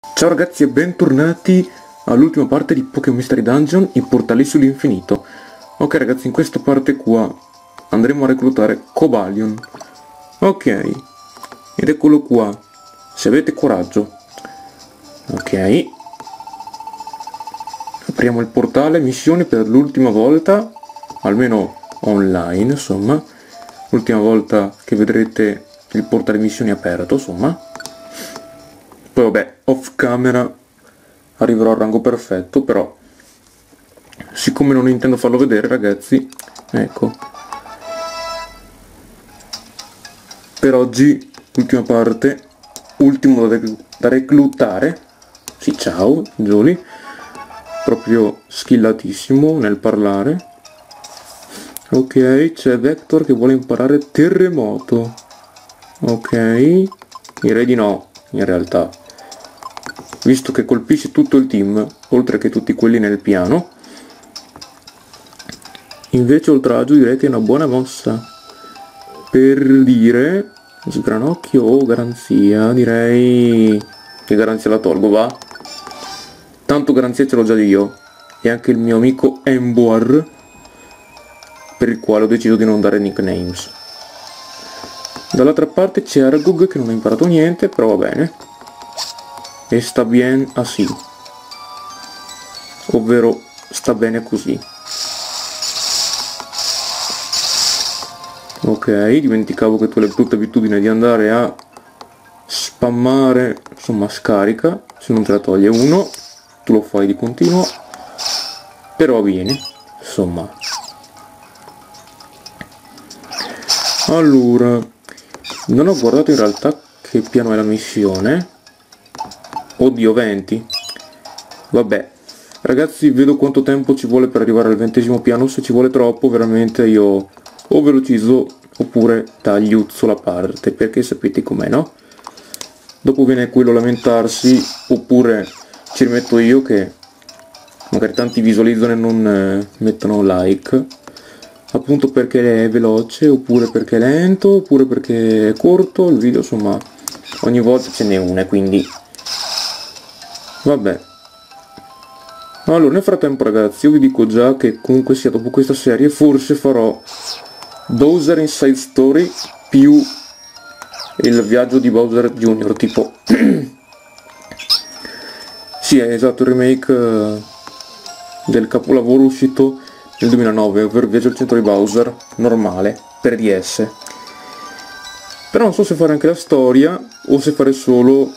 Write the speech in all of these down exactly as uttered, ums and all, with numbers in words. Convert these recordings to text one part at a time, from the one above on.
Ciao ragazzi e bentornati all'ultima parte di Pokémon Mystery Dungeon, i portali sull'infinito. Ok ragazzi, in questa parte qua andremo a reclutare Cobalion. Ok, ed eccolo qua, se avete coraggio. Ok, apriamo il portale, missione per l'ultima volta, almeno online insomma. L'ultima volta che vedrete il portale missioni aperto insomma. Poi vabbè, off camera arriverò al rango perfetto, però siccome non intendo farlo vedere ragazzi, ecco, per oggi ultima parte, ultimo da, rec da reclutare. Sì, ciao Jolie, proprio skillatissimo nel parlare. Ok, c'è Vector che vuole imparare terremoto. Ok, direi di no in realtà, visto che colpisce tutto il team, oltre che tutti quelli nel piano. Invece oltraggio direi che è una buona mossa. Per dire, sgranocchio o garanzia, direi che garanzia la tolgo, va? Tanto garanzia ce l'ho già io, e anche il mio amico Emboar, per il quale ho deciso di non dare nicknames. Dall'altra parte c'è Aragog che non ha imparato niente, però va bene. E sta bien así, ovvero sta bene così. Ok, dimenticavo che tu hai la brutta abitudine di andare a spammare, insomma scarica, se non te la toglie uno, tu lo fai di continuo, però vieni, insomma. Allora, non ho guardato in realtà che piano è la missione. Oddio, venti. Vabbè, ragazzi, vedo quanto tempo ci vuole per arrivare al ventesimo piano. Se ci vuole troppo, veramente io o velocizzo oppure tagliuzzo la parte, perché sapete com'è, no? Dopo viene quello a lamentarsi, oppure ci rimetto io che magari tanti visualizzano e non eh, mettono like, appunto perché è veloce, oppure perché è lento, oppure perché è corto il video, insomma ogni volta ce n'è una, quindi vabbè. Allora, nel frattempo ragazzi, io vi dico già che comunque sia dopo questa serie forse farò Bowser Inside Story più il viaggio di Bowser Junior, tipo sì, è esatto, il remake del capolavoro uscito nel duemilanove, ovvero il viaggio al centro di Bowser normale per D S. Però non so se fare anche la storia o se fare solo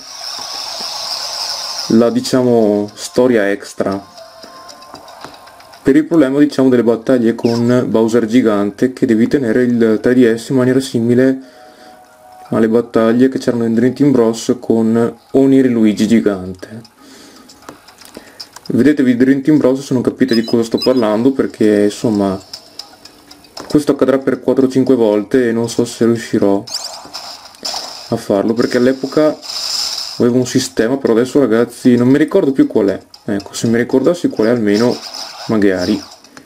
la, diciamo, storia extra, per il problema, diciamo, delle battaglie con Bowser gigante, che devi tenere il tre D S in maniera simile alle battaglie che c'erano in Dream Team Bros con Oniri Luigi gigante. Vedetevi Dream Team Bros se non capite di cosa sto parlando, perché insomma questo accadrà per quattro o cinque volte e non so se riuscirò a farlo, perché all'epoca avevo un sistema, però adesso ragazzi non mi ricordo più qual è. Ecco, se mi ricordassi qual è almeno magari.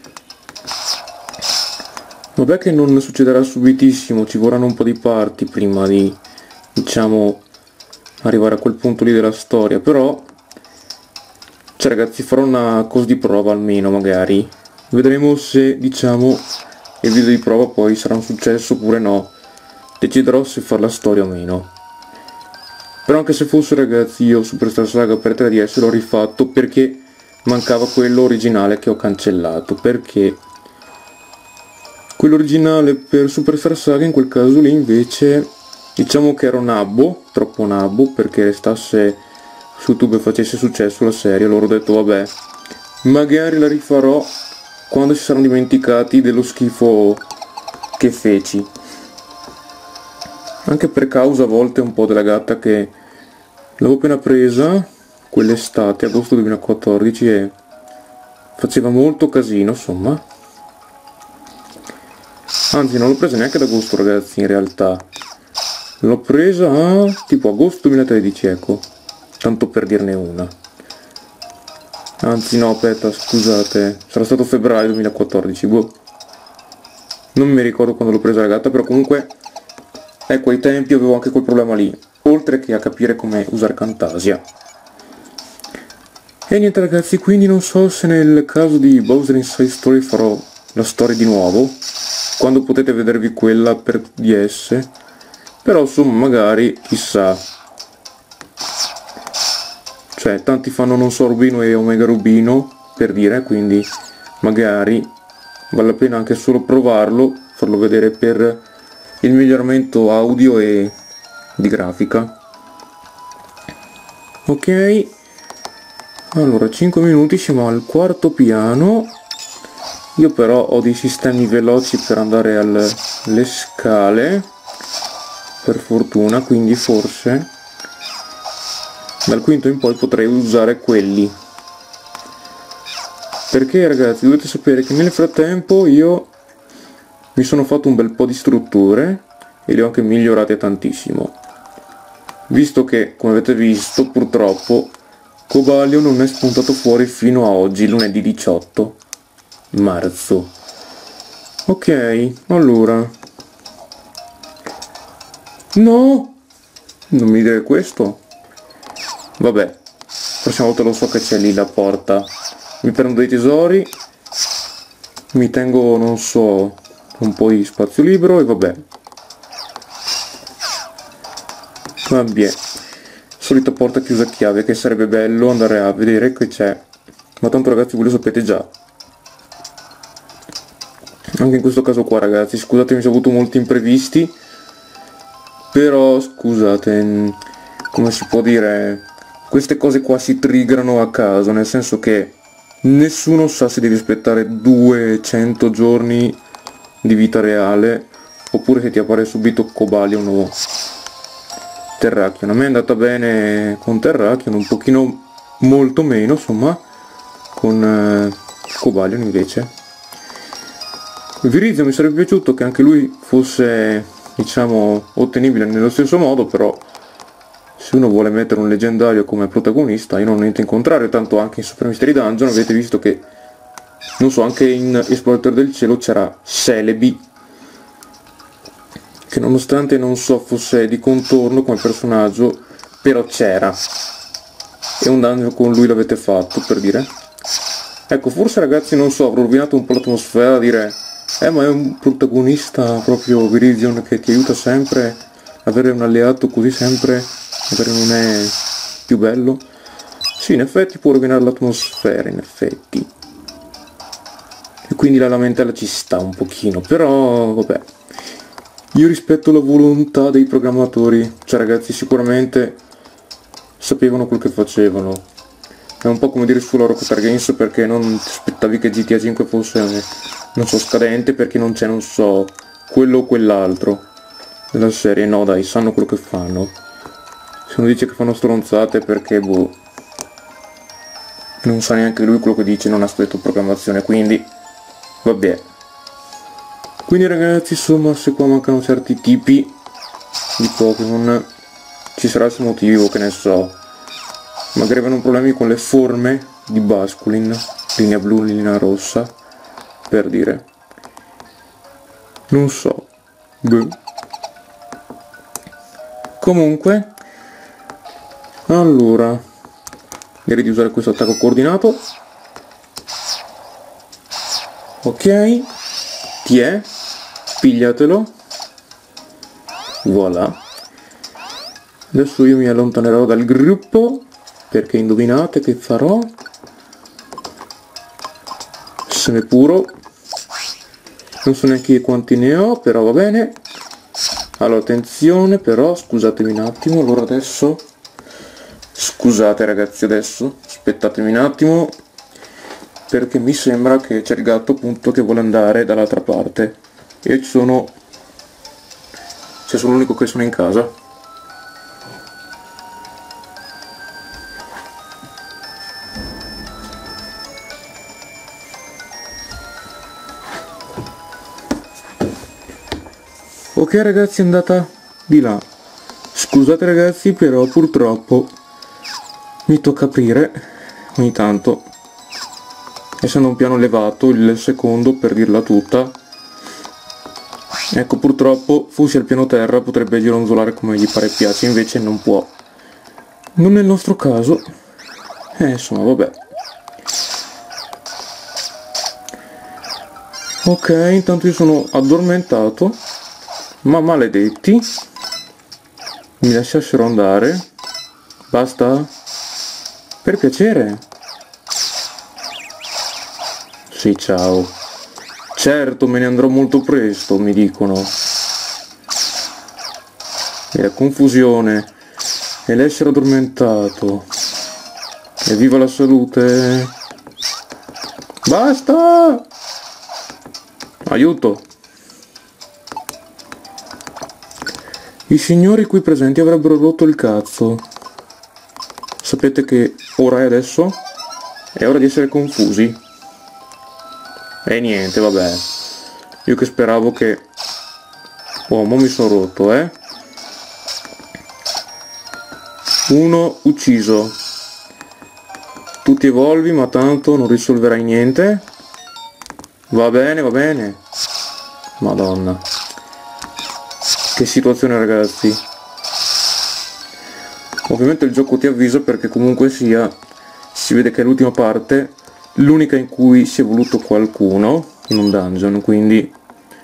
Vabbè che non succederà subitissimo, ci vorranno un po' di parti prima di, diciamo, arrivare a quel punto lì della storia, però cioè ragazzi, farò una cosa di prova almeno, magari vedremo se, diciamo, il video di prova poi sarà un successo oppure no, deciderò se fare la storia o meno. Però anche se fosse ragazzi, io Superstar Saga per tre D S l'ho rifatto perché mancava quello originale che ho cancellato, perché quello originale per Superstar Saga in quel caso lì invece diciamo che ero nabbo, troppo nabbo perché restasse su YouTube e facesse successo la serie. Allora ho detto vabbè, magari la rifarò quando si saranno dimenticati dello schifo che feci, anche per causa a volte un po' della gatta che l'avevo appena presa quell'estate, agosto duemilaquattordici, e faceva molto casino insomma. Anzi, non l'ho presa neanche ad agosto ragazzi, in realtà l'ho presa a tipo agosto duemilatredici, ecco, tanto per dirne una. Anzi no, aspetta, scusate, sarà stato febbraio duemilaquattordici, boh, non mi ricordo quando l'ho presa la gatta, però comunque ecco, ai tempi avevo anche quel problema lì, oltre che a capire come usare Camtasia. E niente ragazzi, quindi non so se nel caso di Bowser Inside Story farò la storia di nuovo, quando potete vedervi quella per D S, però insomma magari, chissà. Cioè, tanti fanno non so Rubino e Omega Rubino, per dire, quindi magari vale la pena anche solo provarlo, farlo vedere per il miglioramento audio e di grafica. Ok, allora cinque minuti, siamo al quarto piano. Io però ho dei sistemi veloci per andare alle scale, per fortuna, quindi forse dal quinto in poi potrei usare quelli. Perché ragazzi dovete sapere che nel frattempo io mi sono fatto un bel po' di strutture e le ho anche migliorate tantissimo, visto che, come avete visto, purtroppo Cobalio non è spuntato fuori fino a oggi, lunedì diciotto marzo. Ok, allora no, non mi dire questo. Vabbè, prossima volta lo so che c'è lì la porta. Mi prendo dei tesori, mi tengo, non so, un po' di spazio libero e vabbè. Vabbè, solita porta chiusa a chiave, che sarebbe bello andare a vedere che c'è, ma tanto ragazzi voi lo sapete già. Anche in questo caso qua ragazzi, scusatemi se ho avuto molti imprevisti, però scusate, come si può dire, queste cose qua si triggerano a caso, nel senso che nessuno sa se devi aspettare duecento giorni di vita reale oppure se ti appare subito Cobalion o Terrakion. A me è andata bene con Terrakion, un pochino molto meno insomma con eh, Cobalion invece. Virizion mi sarebbe piaciuto che anche lui fosse, diciamo, ottenibile nello stesso modo, però se uno vuole mettere un leggendario come protagonista io non ho niente in contrario, tanto anche in Super Mystery Dungeon avete visto che, non so, anche in Esploratore del Cielo c'era Celebi, che nonostante non so fosse di contorno come personaggio, però c'era, e un dungeon con lui l'avete fatto, per dire. Ecco, forse ragazzi, non so, avrò rovinato un po' l'atmosfera a dire eh ma è un protagonista proprio Virizion che ti aiuta sempre, avere un alleato così sempre magari non è più bello. Sì, in effetti può rovinare l'atmosfera, in effetti, e quindi la lamentela ci sta un pochino, però vabbè, io rispetto la volontà dei programmatori, cioè ragazzi sicuramente sapevano quel che facevano. È un po' come dire sulla Rockstar Games, perché non ti aspettavi che G T A cinque fosse, non so, scadente perché non c'è, non so, quello o quell'altro della serie. No dai, sanno quello che fanno. Se uno dice che fanno stronzate perché boh, non sa neanche lui quello che dice, non ha studiato programmazione, quindi vabbè. Quindi ragazzi, insomma, se qua mancano certi tipi di Pokémon ci sarà il suo motivo, che ne so, magari avevano problemi con le forme di Basculin, linea blu, linea rossa, per dire, non so. Beh. Comunque, allora, direi di usare questo attacco coordinato. Ok, ti è, pigliatelo, voilà. Adesso io mi allontanerò dal gruppo, perché indovinate che farò? Seme puro, non so neanche quanti ne ho, però va bene. Allora attenzione, però scusatemi un attimo, allora adesso scusate ragazzi, adesso aspettatemi un attimo, perché mi sembra che c'è il gatto appunto che vuole andare dall'altra parte e ci sono, cioè sono l'unico che sono in casa. Ok ragazzi, è andata di là. Scusate ragazzi, però purtroppo mi tocca aprire ogni tanto, essendo un piano elevato, il secondo, per dirla tutta. Ecco, purtroppo fossi al piano terra potrebbe gironzolare come gli pare e piace, invece non può. Non nel nostro caso. eh, insomma vabbè. Ok, intanto io sono addormentato, ma maledetti mi lasciassero andare. Basta? Per piacere. Sì, ciao. Certo, me ne andrò molto presto, mi dicono. E la confusione, e l'essere addormentato. E viva la salute. Basta! Aiuto! I signori qui presenti avrebbero rotto il cazzo. Sapete che ora è adesso? È ora di essere confusi. E niente, vabbè. Io che speravo che... Oh, mo mi sono rotto, eh? Uno ucciso. Tu ti evolvi, ma tanto non risolverai niente. Va bene, va bene. Madonna. Che situazione, ragazzi. Ovviamente il gioco ti avvisa perché comunque sia si vede che è l'ultima parte, l'unica in cui si è voluto qualcuno in un dungeon, quindi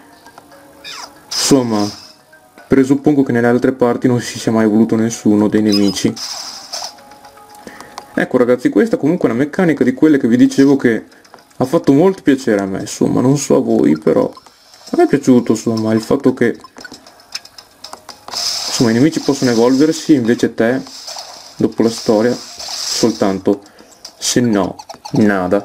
insomma presuppongo che nelle altre parti non si sia mai voluto nessuno dei nemici. Ecco ragazzi, questa comunque è una meccanica di quelle che vi dicevo che ha fatto molto piacere a me, insomma, non so a voi, però a me è piaciuto, insomma, il fatto che insomma i nemici possono evolversi, invece te, dopo la storia, soltanto se no, nada.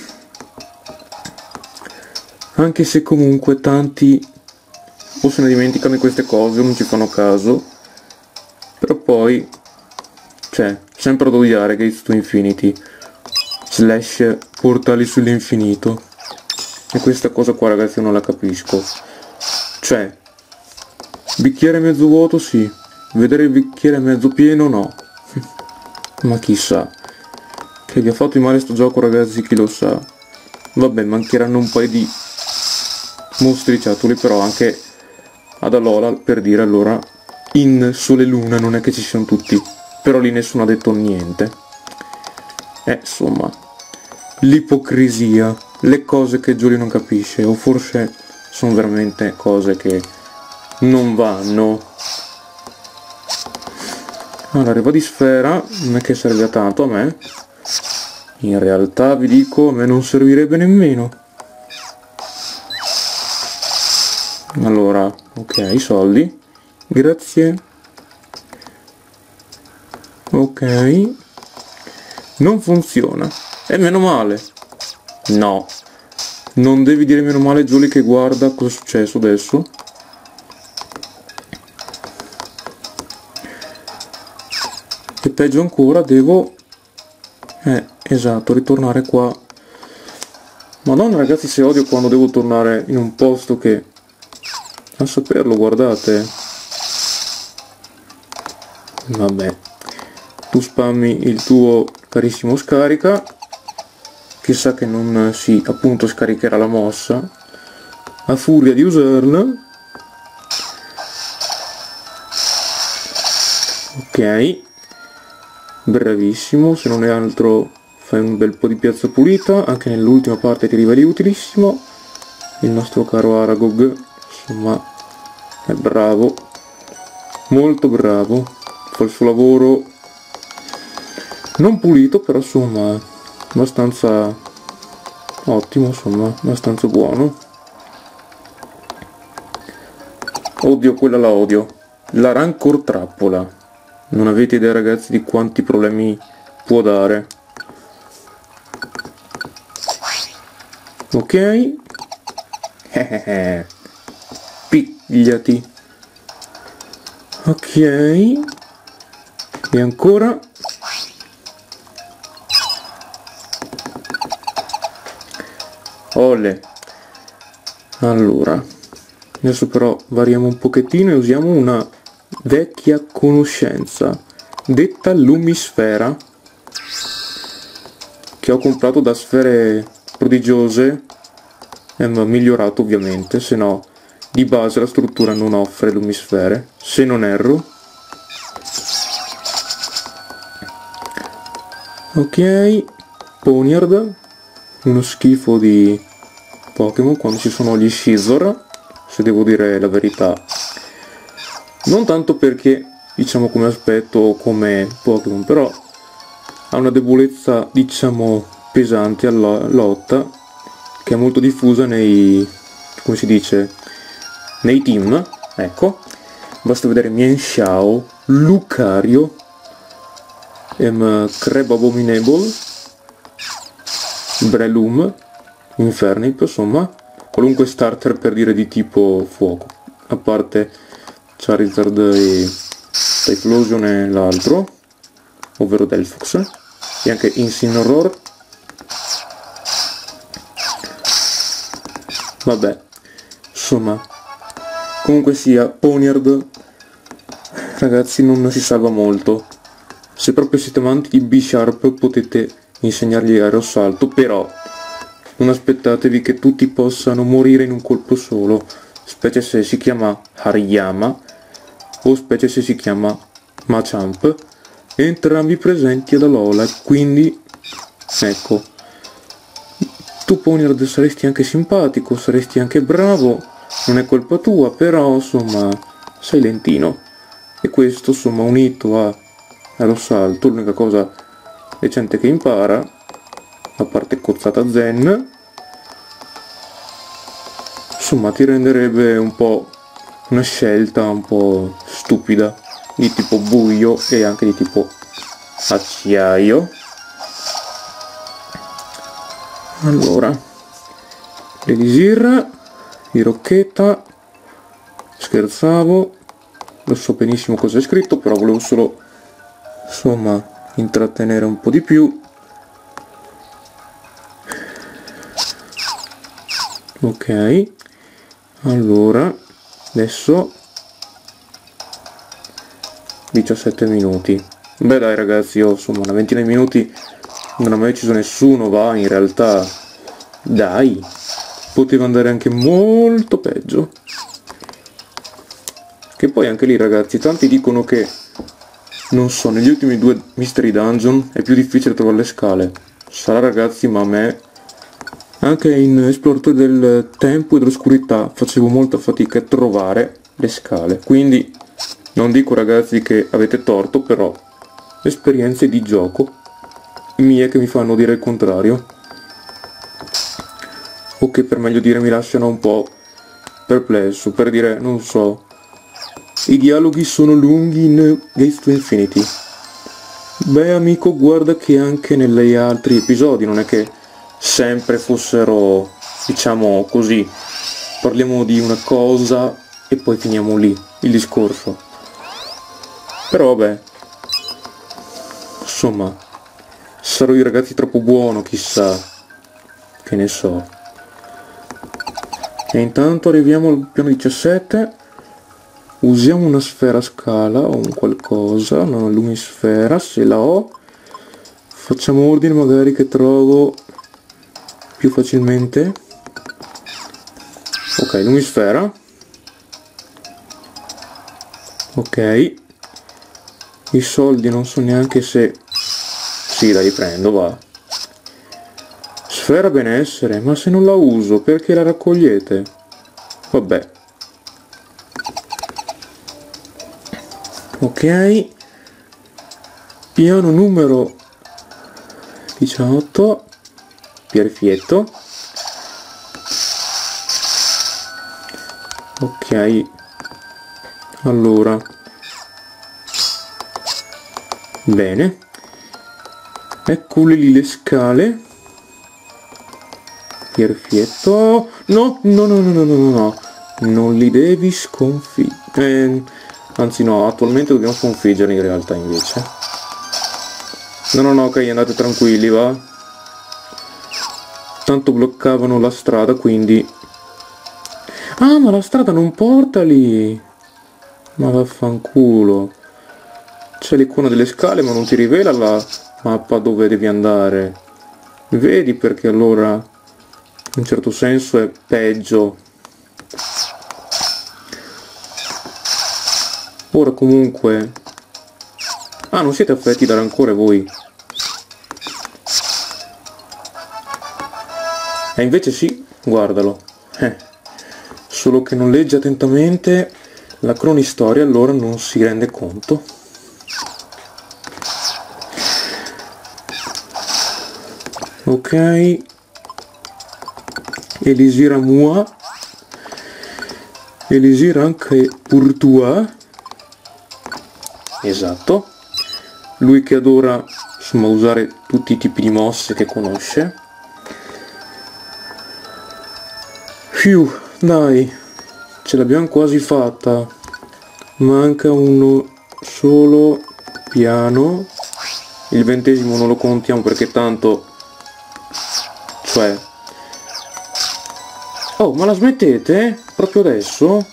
Anche se comunque tanti o se ne dimenticano di queste cose o non ci fanno caso, però poi c'è sempre da odiare Gates to Infinity slash portali sull'infinito, e questa cosa qua ragazzi non la capisco. Cioè, bicchiere mezzo vuoto sì, vedere il bicchiere mezzo pieno no. Ma chissà che vi ha fatto di male sto gioco ragazzi, chi lo sa. Vabbè, mancheranno un paio di mostriciattoli, però anche ad Alola, per dire, allora in Sole e Luna non è che ci siano tutti, però lì nessuno ha detto niente. Eh, insomma, l'ipocrisia, le cose che Giulio non capisce, o forse sono veramente cose che non vanno. Allora, arriva di sfera, non è che serve a tanto a me, in realtà vi dico, a me non servirebbe nemmeno. Allora, ok, soldi, grazie. Ok, non funziona, e meno male. No, non devi dire meno male Giulia, che guarda cosa è successo adesso. E peggio ancora, devo eh esatto ritornare qua. Madonna ragazzi, se odio quando devo tornare in un posto che, a saperlo, guardate. Vabbè, tu spammi il tuo carissimo scarica, chissà che non si appunto scaricherà la mossa a furia di usarla. Ok, bravissimo, se non è altro fai un bel po' di piazza pulita, anche nell'ultima parte ti arriva di utilissimo. Il nostro caro Aragog, insomma, è bravo, molto bravo, fa il suo lavoro, non pulito, però insomma, abbastanza ottimo, insomma, abbastanza buono. Odio, quella la odio, la Rancor trappola. Non avete idea ragazzi di quanti problemi può dare. Ok. Pigliati. Ok. E ancora. Ole. Allora. Adesso però variamo un pochettino e usiamo una vecchia conoscenza, detta Lumisfera, che ho comprato da Sfere Prodigiose e mi ha migliorato ovviamente, se no di base la struttura non offre lumisfere, se non erro. Ok, Poniard, uno schifo di Pokémon quando ci sono gli Scizor, se devo dire la verità. Non tanto perché, diciamo, come aspetto o come Pokémon, però ha una debolezza, diciamo, pesante alla lotta, che è molto diffusa nei, come si dice, nei team, ecco. Basta vedere Mienshao, Lucario, um, Crab Abominable, Breloom, Infernip, insomma, qualunque starter per dire di tipo fuoco, a parte Charizard e Typhlosion e l'altro, ovvero Delphox, e anche Incineroar. Vabbè, insomma, comunque sia, Poniard, ragazzi, non si salva molto. Se proprio siete amanti di B-Sharp potete insegnargli aerosalto, però non aspettatevi che tutti possano morire in un colpo solo, specie se si chiama Hariyama o specie se si chiama Machamp, entrambi presenti ad Alola, quindi ecco, tu Poniard saresti anche simpatico, saresti anche bravo, non è colpa tua, però insomma sei lentino, e questo insomma unito a aerosalto, l'unica cosa decente che impara, a parte cozzata zen, insomma ti renderebbe un po' una scelta un po' stupida, di tipo buio e anche di tipo acciaio. Allora, Elisir, di Rocchetta, scherzavo, lo so benissimo cosa è scritto, però volevo solo, insomma, intrattenere un po' di più. Ok, allora, adesso diciassette minuti. Beh dai ragazzi, io insomma una ventina di minuti non ho mai ucciso nessuno, va, in realtà, dai, poteva andare anche molto peggio. Che poi anche lì ragazzi, tanti dicono che, non so, negli ultimi due Mystery Dungeon è più difficile trovare le scale. Sarà ragazzi, ma a me, anche in Esploratore del Tempo e dell'Oscurità, facevo molta fatica a trovare le scale. Quindi non dico ragazzi che avete torto, però esperienze di gioco mie che mi fanno dire il contrario, o che per meglio dire mi lasciano un po' perplesso, per dire, non so, i dialoghi sono lunghi in Gates to Infinity. Beh amico, guarda che anche negli altri episodi non è che sempre fossero, diciamo così, parliamo di una cosa e poi finiamo lì il discorso. Però vabbè, insomma, sarò io ragazzi troppo buono, chissà, che ne so. E intanto arriviamo al piano diciassette, usiamo una sfera a scala o un qualcosa, una lumisfera, se la ho, facciamo ordine magari che trovo più facilmente. Ok, lumisfera. Ok, i soldi non so neanche se... Sì, dai, prendo, va. Sfera benessere, ma se non la uso, perché la raccogliete? Vabbè. Ok. Piano numero diciotto. Perfetto. Ok. Allora. Bene. Eccole lì le scale. Perfetto. No, no, no, no, no, no, no. Non li devi sconfiggere. Eh, anzi no, attualmente dobbiamo sconfiggerli in realtà invece. No, no, no, ok, andate tranquilli, va. Tanto bloccavano la strada, quindi... Ah, ma la strada non porta lì. Ma vaffanculo. C'è l'icona delle scale ma non ti rivela la mappa dove devi andare. Vedi perché allora in un certo senso è peggio. Ora comunque... Ah, non siete affetti da rancore voi? E invece sì, guardalo. Eh. Solo che non legge attentamente la cronistoria, allora non si rende conto. Ok. Elisir moi. Elisir anche pour toi. Esatto. Lui che adora, insomma, usare tutti i tipi di mosse che conosce. Fiu, dai, ce l'abbiamo quasi fatta. Manca uno solo piano. Il ventesimo non lo contiamo perché tanto... Cioè... Oh, ma la smettete? Proprio adesso?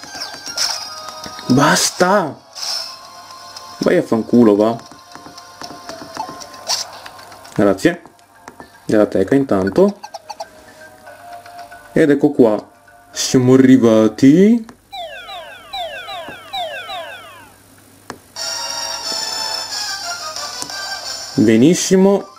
Basta! Vai a fanculo, va. Grazie. Della teca intanto. Ed ecco qua. Siamo arrivati. Benissimo.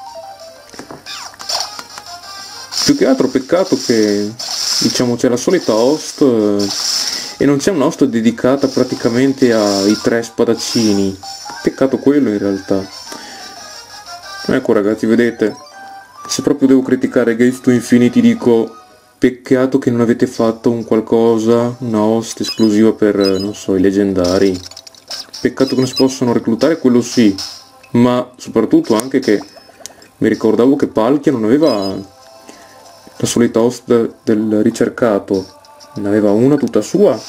Più che altro peccato che, diciamo, c'è la solita host eh, e non c'è un'host dedicata praticamente ai tre spadaccini. Peccato quello in realtà. Ecco ragazzi, vedete, se proprio devo criticare Gates to Infinity dico peccato che non avete fatto un qualcosa, una host esclusiva per, non so, i leggendari. Peccato che non si possono reclutare, quello sì, ma soprattutto anche che mi ricordavo che Palkia non aveva la solita host del ricercato, ne aveva una tutta sua.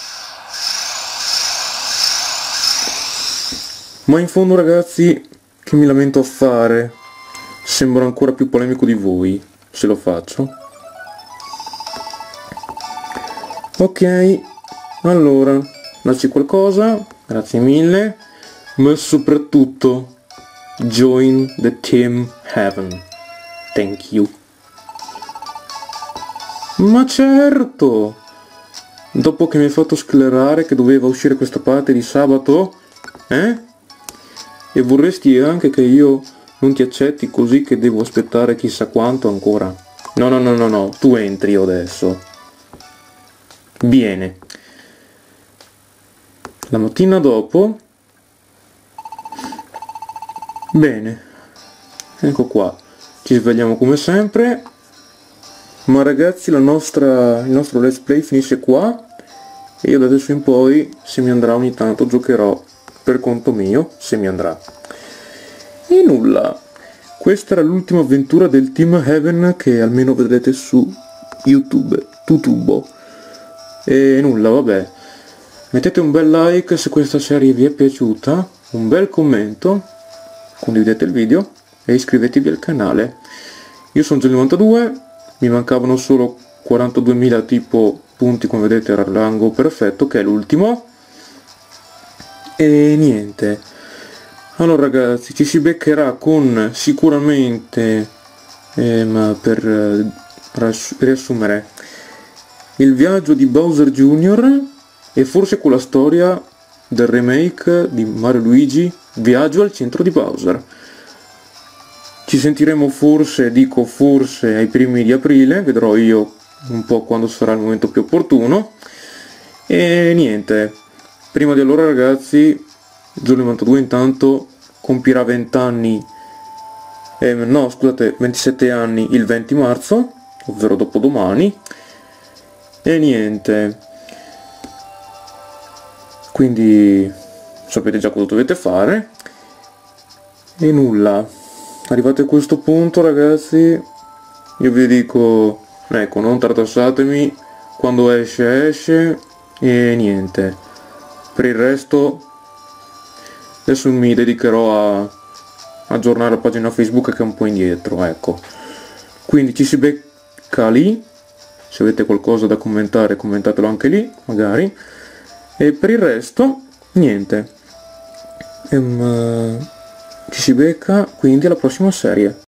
Ma in fondo ragazzi, che mi lamento a fare? Sembro ancora più polemico di voi, se lo faccio. Ok, allora, dacci qualcosa, grazie mille, ma soprattutto, join the Team Heaven. Thank you. Ma certo! Dopo che mi hai fatto sclerare che doveva uscire questa parte di sabato, eh? E vorresti anche che io non ti accetti così che devo aspettare chissà quanto ancora? No, no, no, no, no, tu entri io adesso. Bene. La mattina dopo... Bene. Ecco qua. Ci svegliamo come sempre. Ma ragazzi, la nostra, il nostro let's play finisce qua. E io da adesso in poi, se mi andrà ogni tanto, giocherò per conto mio, se mi andrà. E nulla. Questa era l'ultima avventura del Team Heaven che almeno vedrete su YouTube, tutubo. E nulla, vabbè. Mettete un bel like se questa serie vi è piaciuta, un bel commento, condividete il video e iscrivetevi al canale. Io sono Gel novantadue, mi mancavano solo quarantaduemila tipo punti, come vedete era il rango perfetto, che è l'ultimo. E niente. Allora ragazzi, ci si beccherà con sicuramente, ehm, per eh, riassumere, il viaggio di Bowser Junior e forse con la storia del remake di Mario Luigi Viaggio al centro di Bowser. Ci sentiremo forse, dico forse, ai primi di aprile, vedrò io un po' quando sarà il momento più opportuno. E niente, prima di allora ragazzi, Gel novantadue intanto compirà venti anni, eh, no scusate, ventisette anni il venti marzo, ovvero dopodomani. E niente, quindi sapete già cosa dovete fare. E nulla, arrivati a questo punto ragazzi, io vi dico, ecco, non tartassatemi, quando esce esce. E niente, per il resto adesso mi dedicherò a aggiornare la pagina Facebook che è un po' indietro, ecco. Quindi ci si becca lì. Se avete qualcosa da commentare, commentatelo anche lì, magari. E per il resto, niente. Ehm, ci si becca quindi alla prossima serie.